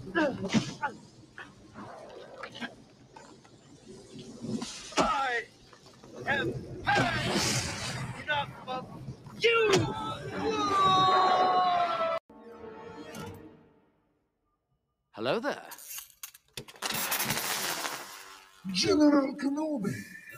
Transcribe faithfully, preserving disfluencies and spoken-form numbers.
I have had enough of you! Hello there. General Kenobi.